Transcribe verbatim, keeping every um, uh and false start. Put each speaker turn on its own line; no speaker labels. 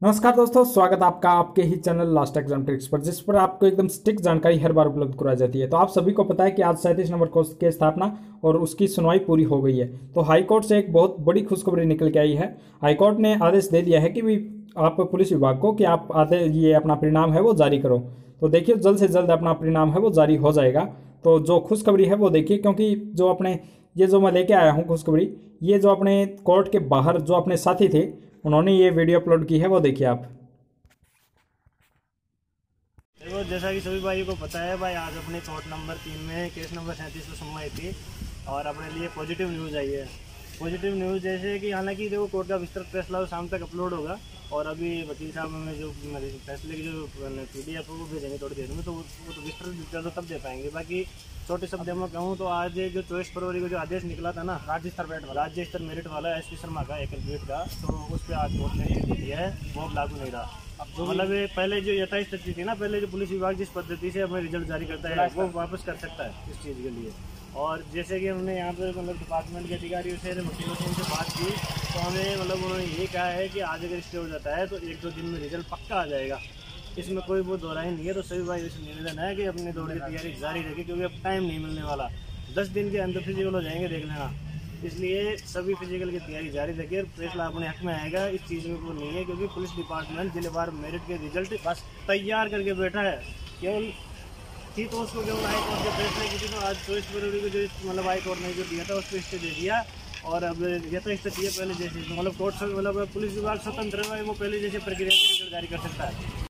नमस्कार दोस्तों, स्वागत है आपका आपके ही चैनल लास्ट एग्जाम ट्रिक्स पर, जिस पर आपको एकदम स्टिक जानकारी हर बार उपलब्ध कराई जाती है। तो आप सभी को पता है कि आज सैंतीस नंबर कोर्स की स्थापना और उसकी सुनवाई पूरी हो गई है। तो हाईकोर्ट से एक बहुत बड़ी खुशखबरी निकल के आई है। हाईकोर्ट ने आदेश दे दिया है कि भी आप पुलिस विभाग को कि आप आते ये अपना परिणाम है वो जारी करो। तो देखिए, जल्द से जल्द अपना परिणाम है वो जारी हो जाएगा। तो जो खुशखबरी है वो देखिए, क्योंकि जो अपने ये जो मैं लेके आया हूँ खुशखबरी, ये जो अपने कोर्ट के बाहर जो अपने साथी थे उन्होंने ये वीडियो अपलोड की है, वो देखिए आप।
देखो, जैसा कि सभी भाइयों को पता है भाई, आज अपने कोर्ट नंबर तीन में केस नंबर सैंतीस में सुनवाई थी और अपने लिए पॉजिटिव न्यूज़ आई है। पॉजिटिव न्यूज़ जैसे कि हालांकि देखो कोर्ट का विस्तृत फैसला शाम तक अपलोड होगा और अभी वकील साहब में जो फैसले की जो पी डी एफ वो भेजेंगे थोड़ी देर में, तो वो तो विस्तृत डिटेल तो तब दे पाएंगे। बाकी छोटे शब्द में कहूँ तो आज जो चौबीस फरवरी को जो आदेश निकला था ना राज्य स्तर मेरिट वाला राज्य स्तर मेरिट वाला एस पी शर्मा का एक ग्रेड का, तो उस पर आज कोर्ट ने दे दिया है, वो लागू नहीं रहा। तो मतलब पहले जो यथास्थिति थी ना, पहले जो पुलिस विभाग जिस पद्धति से अपने रिजल्ट जारी करता है वो वापस कर सकता है इस चीज़ के लिए। और जैसे कि हमने यहाँ पर मतलब डिपार्टमेंट के अधिकारियों से वकीलों से उनसे बात की, तो हमें मतलब उन्होंने ये कहा है कि आज अगर स्टे हो जाता है तो एक दो दिन में रिजल्ट पक्का आ जाएगा, इसमें कोई वो दोहराई नहीं है। तो सभी भाई से निवेदन है कि अपने दौड़ की तैयारी जारी रखें, क्योंकि अब टाइम नहीं मिलने वाला, दस दिन के अंदर फिजिकल हो जाएंगे, देख लेना। इसलिए सभी फिजिकल की तैयारी जारी रखिए और फैसला अपने हक में आएगा, इस चीज़ में वो नहीं है, क्योंकि पुलिस डिपार्टमेंट जिलेवार मेरिट के रिजल्ट बस तैयार करके बैठा है। केवल थी तो उसको केवल हाई कोर्ट के फैसले की थी, तो आज चौबीस फरवरी को जो मतलब हाई कोर्ट ने जो दिया था उस पर स्टे दे दिया और अब यथास्थिति है पहले जैसे, मतलब कोर्ट मतलब पुलिस विभाग स्वतंत्र है, वो पहले जैसे प्रक्रिया जारी कर सकता है।